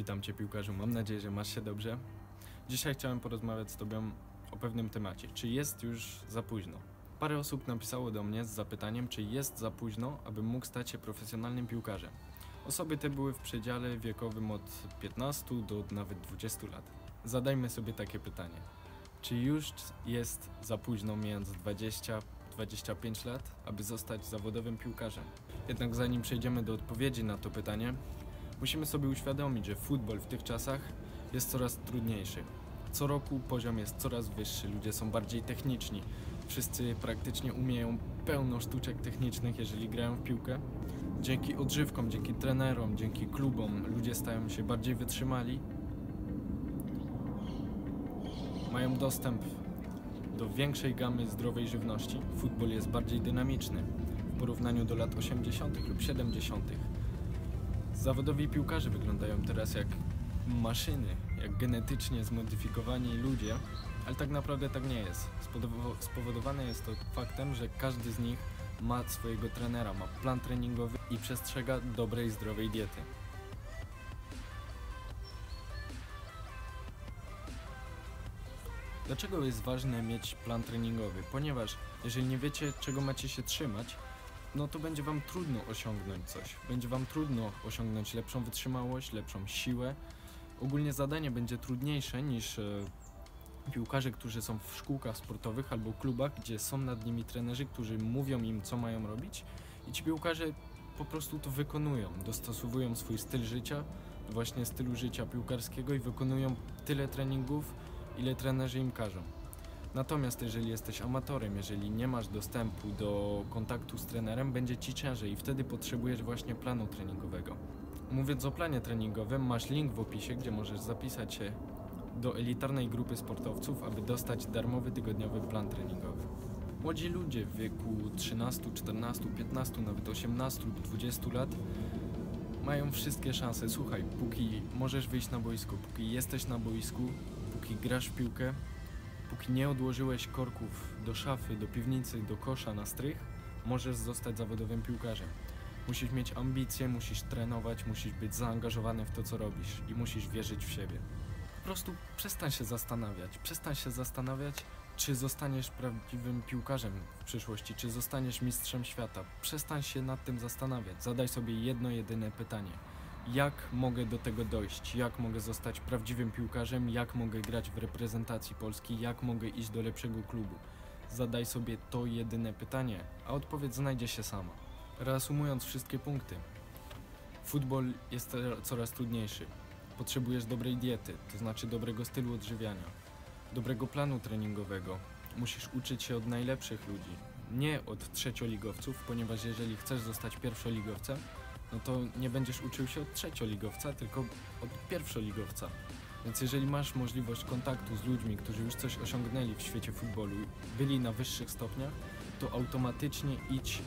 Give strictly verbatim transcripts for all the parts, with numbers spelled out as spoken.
Witam Cię, piłkarzu, mam nadzieję, że masz się dobrze. Dzisiaj chciałem porozmawiać z Tobą o pewnym temacie. Czy jest już za późno? Parę osób napisało do mnie z zapytaniem, czy jest za późno, abym mógł stać się profesjonalnym piłkarzem. Osoby te były w przedziale wiekowym od piętnastu do nawet dwudziestu lat. Zadajmy sobie takie pytanie. Czy już jest za późno, mając dwadzieścia do dwudziestu pięciu lat, aby zostać zawodowym piłkarzem? Jednak zanim przejdziemy do odpowiedzi na to pytanie, musimy sobie uświadomić, że futbol w tych czasach jest coraz trudniejszy. Co roku poziom jest coraz wyższy, ludzie są bardziej techniczni. Wszyscy praktycznie umieją pełno sztuczek technicznych, jeżeli grają w piłkę. Dzięki odżywkom, dzięki trenerom, dzięki klubom ludzie stają się bardziej wytrzymali. Mają dostęp do większej gamy zdrowej żywności. Futbol jest bardziej dynamiczny w porównaniu do lat osiemdziesiątych lub siedemdziesiątych. Zawodowi piłkarze wyglądają teraz jak maszyny, jak genetycznie zmodyfikowani ludzie, ale tak naprawdę tak nie jest. Spowodowane jest to faktem, że każdy z nich ma swojego trenera, ma plan treningowy i przestrzega dobrej, zdrowej diety. Dlaczego jest ważne mieć plan treningowy? Ponieważ jeżeli nie wiecie, czego macie się trzymać, no to będzie Wam trudno osiągnąć coś. Będzie Wam trudno osiągnąć lepszą wytrzymałość, lepszą siłę. Ogólnie zadanie będzie trudniejsze niż e, piłkarze, którzy są w szkółkach sportowych albo klubach, gdzie są nad nimi trenerzy, którzy mówią im, co mają robić, i ci piłkarze po prostu to wykonują, dostosowują swój styl życia do właśnie stylu życia piłkarskiego i wykonują tyle treningów, ile trenerzy im każą. Natomiast jeżeli jesteś amatorem, jeżeli nie masz dostępu do kontaktu z trenerem, będzie Ci ciężej i wtedy potrzebujesz właśnie planu treningowego. Mówiąc o planie treningowym, masz link w opisie, gdzie możesz zapisać się do elitarnej grupy sportowców, aby dostać darmowy tygodniowy plan treningowy. Młodzi ludzie w wieku trzynastu, czternastu, piętnastu, nawet osiemnastu lub dwudziestu lat mają wszystkie szanse. Słuchaj, póki możesz wyjść na boisko, póki jesteś na boisku, póki grasz w piłkę, póki nie odłożyłeś korków do szafy, do piwnicy, do kosza na strych, możesz zostać zawodowym piłkarzem. Musisz mieć ambicje, musisz trenować, musisz być zaangażowany w to, co robisz i musisz wierzyć w siebie. Po prostu przestań się zastanawiać, przestań się zastanawiać, czy zostaniesz prawdziwym piłkarzem w przyszłości, czy zostaniesz mistrzem świata. Przestań się nad tym zastanawiać, zadaj sobie jedno jedyne pytanie. Jak mogę do tego dojść? Jak mogę zostać prawdziwym piłkarzem? Jak mogę grać w reprezentacji Polski? Jak mogę iść do lepszego klubu? Zadaj sobie to jedyne pytanie, a odpowiedź znajdzie się sama. Reasumując wszystkie punkty, futbol jest coraz trudniejszy. Potrzebujesz dobrej diety, to znaczy dobrego stylu odżywiania, dobrego planu treningowego. Musisz uczyć się od najlepszych ludzi, nie od trzecioligowców, ponieważ jeżeli chcesz zostać pierwszoligowcem, no to nie będziesz uczył się od trzecioligowca, tylko od pierwszoligowca. Więc jeżeli masz możliwość kontaktu z ludźmi, którzy już coś osiągnęli w świecie futbolu, byli na wyższych stopniach, to automatycznie idź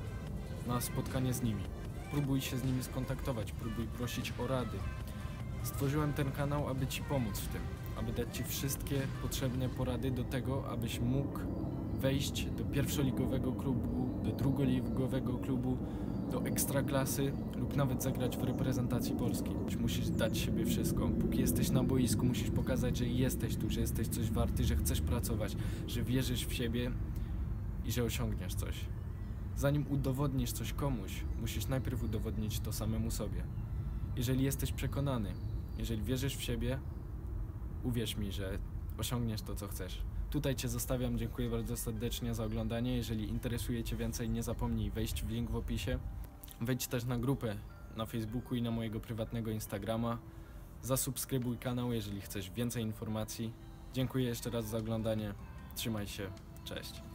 na spotkanie z nimi. Próbuj się z nimi skontaktować, próbuj prosić o rady. Stworzyłem ten kanał, aby Ci pomóc w tym, aby dać Ci wszystkie potrzebne porady do tego, abyś mógł wejść do pierwszoligowego klubu, do drugoligowego klubu, do ekstraklasy lub nawet zagrać w reprezentacji Polski. Musisz dać siebie wszystko. Póki jesteś na boisku, musisz pokazać, że jesteś tu, że jesteś coś warty, że chcesz pracować, że wierzysz w siebie i że osiągniesz coś. Zanim udowodnisz coś komuś, musisz najpierw udowodnić to samemu sobie. Jeżeli jesteś przekonany, jeżeli wierzysz w siebie, uwierz mi, że osiągniesz to, co chcesz. Tutaj Cię zostawiam, dziękuję bardzo serdecznie za oglądanie. Jeżeli interesuje Cię więcej, nie zapomnij wejść w link w opisie. Wejdź też na grupę na Facebooku i na mojego prywatnego Instagrama. Zasubskrybuj kanał, jeżeli chcesz więcej informacji. Dziękuję jeszcze raz za oglądanie. Trzymaj się, cześć.